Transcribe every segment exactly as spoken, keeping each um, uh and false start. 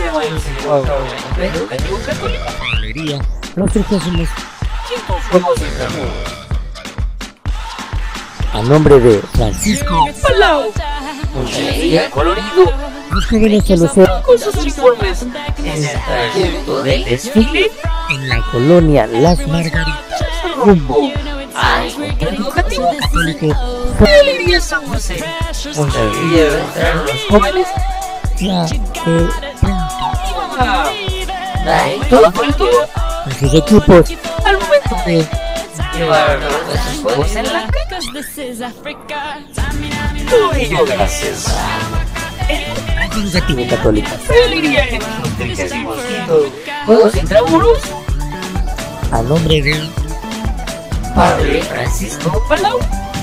sistema educativo católico. Alegría. Los trigésimos. Quintos Juegos Inframuros. A nombre de Francisco Palau. Mucha alegría, colorido. Los jóvenes se lucieron Con sus uniformes en el trayecto del desfile en la colonia Las Margaritas. rumbo al encuentro educativo Católico. de alegría San José. Mucha alegría de entrar los jóvenes Ya que iban a dar el todo por el todo con sus equipos al momento de llevar esos juegos en la calle. Todo ello gracias a al Educativo Católico. alegría en los trigésimo quinto Juegos Intramuros. A nombre de Padre Francisco Palau.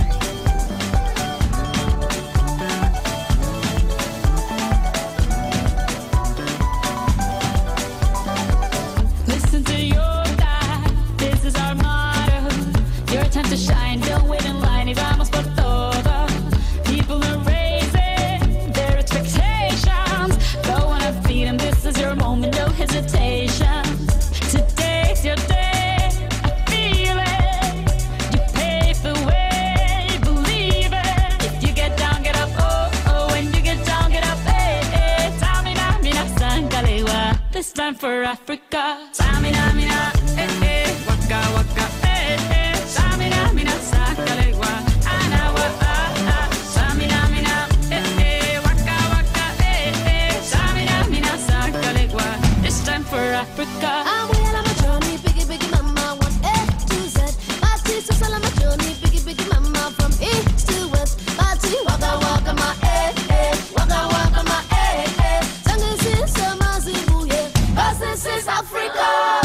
Listen to your God, this is our motto. Your time to shine, don't wait in line y vamos por todo. People are raising their expectations. Go on and feed them, this is your moment, no hesitation. Today's your day, I feel it. You pave the way, believe it. If you get down, get up, oh, oh. When you get down, get up, hey, hey. Tamina, mina, sangalewa. This time for Africa. Tamina, mina, eh, eh. Waka, waka, eh, eh. Tamina, mina, sangalewa. Anawa, ah, ah. Tamina, mina, eh, eh. Waka, waka, eh, eh. Tamina, mina, sangalewa. This time for Africa. I'm well on my journey, biggie, biggie, mama, one A to Z. My sister's all on my journey, biggie, biggie, mama, from east to west. My tea, waka, waka, my eh, eh, waka, waka, my eh, eh. Tango is summer, Zimbabwe, yeah. Cause this is Africa.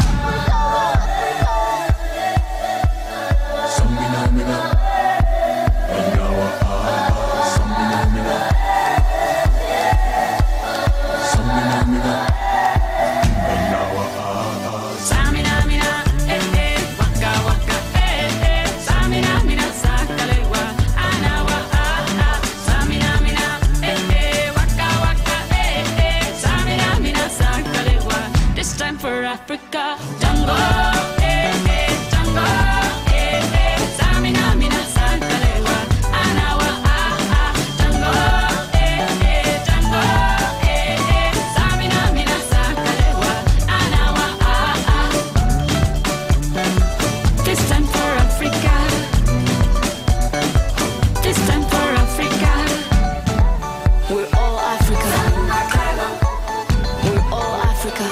Samina, mina, eh, eh. Waka, waka, eh, eh. Samina, mina, sakalewa. Anawa, ah, ah. Samina, mina, eh, eh. Waka, waka, eh, eh. Samina, mina, sakalewa. This time for Africa. Jungle, eh, eh. Jungle, eh, eh. Samina, mina, sakalewa. Anawa, ah, ah. Jungle, eh, eh. Jungle, eh, eh. Samina, mina, sakalewa. Anawa, ah, ah. This time for Africa. This time for Africa. We're all Africa. We're all Africa.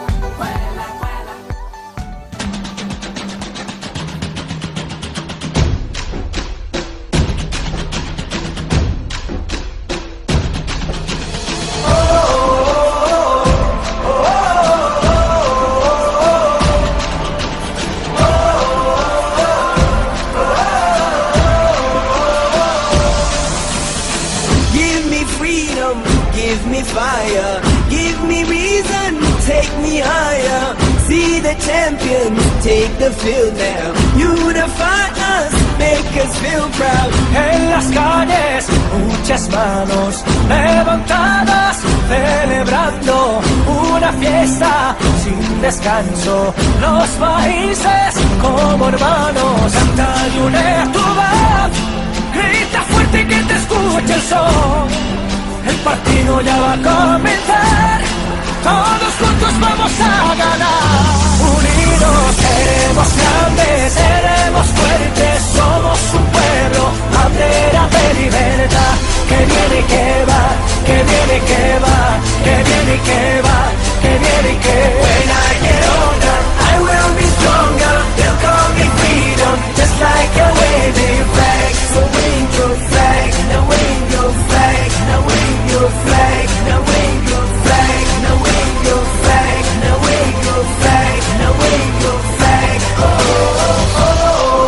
Give me freedom, give me fire, give me reason, take me higher. See the champions take the field now. Unify us, make us feel proud. En las calles, muchas manos levantadas, celebrando una fiesta sin descanso. Los países como hermanos, canta y une tu voz, grita fuerte que te escuche el sol. El partido ya va a comenzar, todos juntos vamos a ganar. Unidos seremos grandes, seremos fuertes, somos un pueblo, bandera de libertad. Que viene y que va, que viene y que va, que viene y que va, que viene y que va. When I get older, I will be stronger. They'll call me freedom, just like a waving flag. So wave your flag, now wave your flag, now wave your flag, now wave your flag, now wave your flag, now wave your flag, now wave your flag. Oh, oh, oh,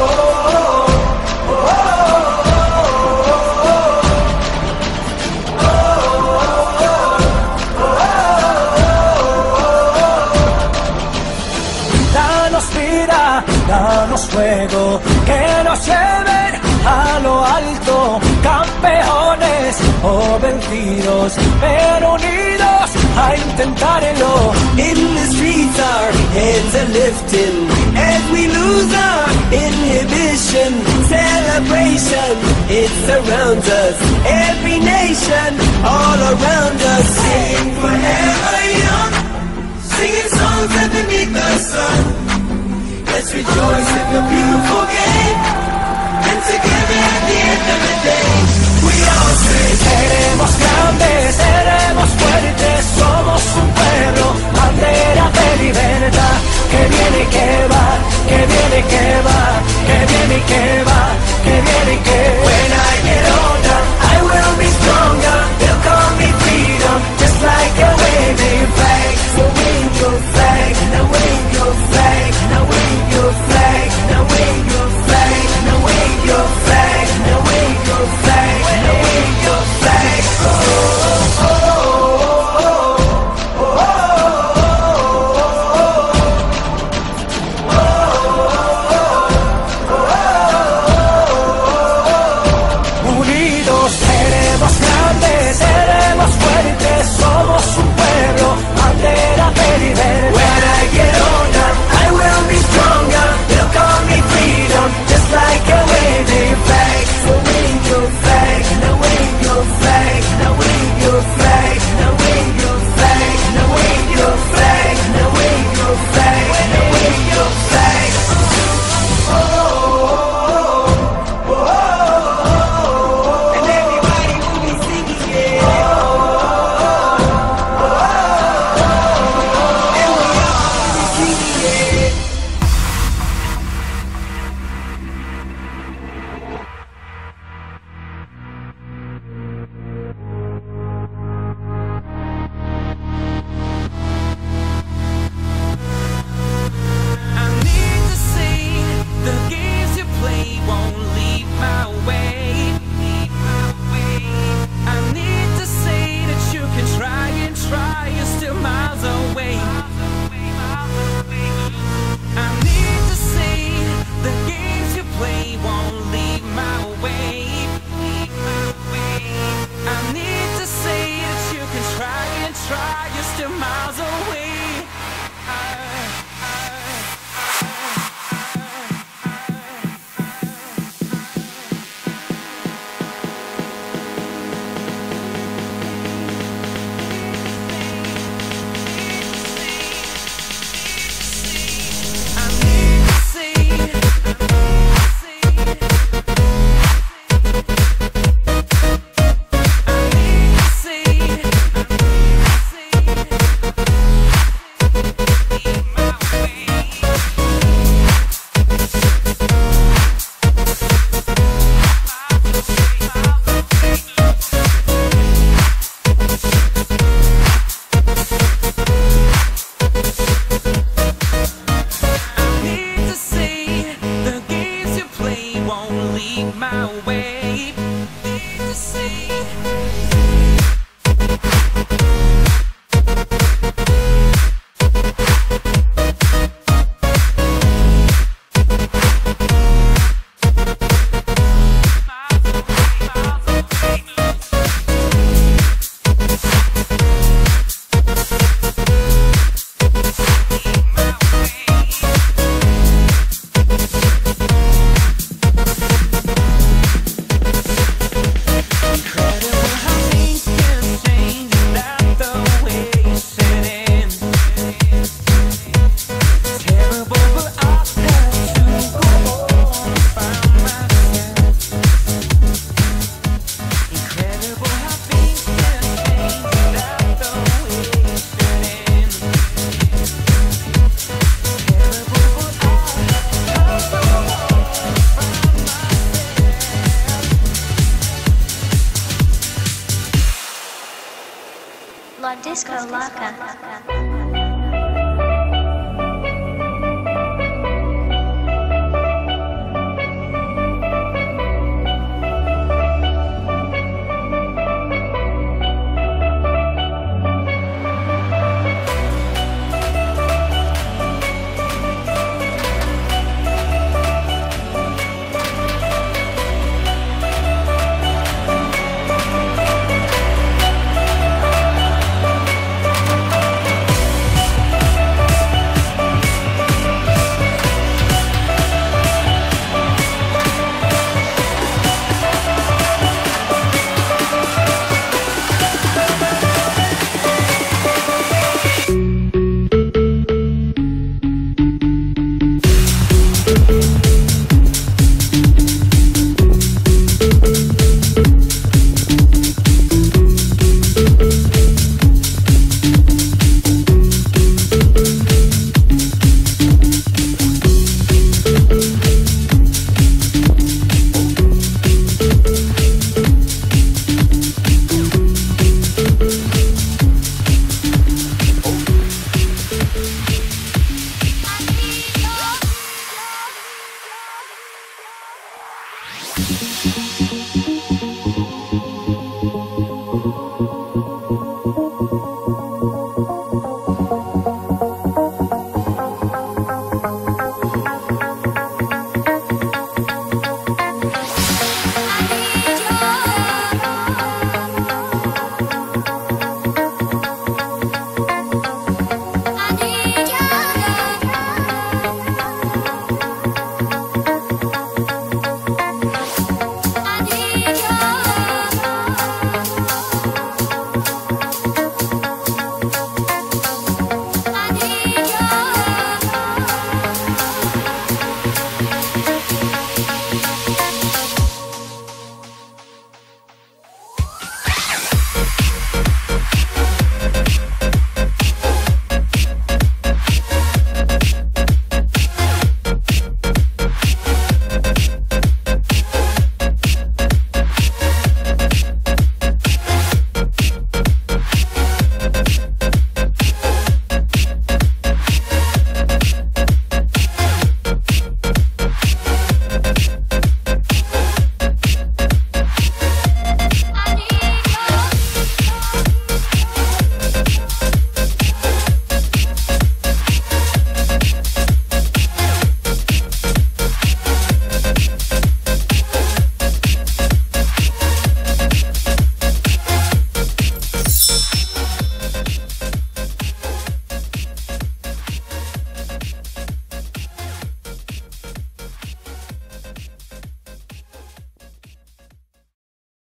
oh, danos vida, danos fuego, que nos lleven a lo alto, campeones o vencidos, pero unidos a intentarlo. In the streets our heads are lifting as we lose our inhibition. Celebration, it surrounds us. Every nation, all around us. Sing forever young, singing songs underneath the sun. Let's rejoice in the beautiful game, and together at the end of the day, we all say, seremos grandes, seremos fuertes, somos un pueblo, bandera de libertad, que viene y que va, que viene y que va, que viene y que va, que viene y que va. When I get older, I will be stronger, they'll call me freedom, just like a waving flag. So wave your flag, now wave your flag, now wave your flag, now wave your flag, now wave your flag, now wave your flag, now wave your flag. Oh, oh, oh, oh, oh, oh, oh. Unidos seremos grandes, seremos fuertes, somos un pueblo, bandera de libertad. When I get older, I will be stronger, they'll call me freedom, just like a waving flag. So wave your flag, now wave your flag, now wave your flag, now wave your flag, now wave your flag, now wave your flag, now wave your flag. Oh, oh, oh, oh, and everybody will be singing it. Oh, oh, oh, and we all will be singing it. I need to see the games you play won't leave my way. I need to say that you can try and try, you're still miles away. I need to see the games you play won't leave my way. I need to say that you can try and try, you're still miles away. La Disco Loca.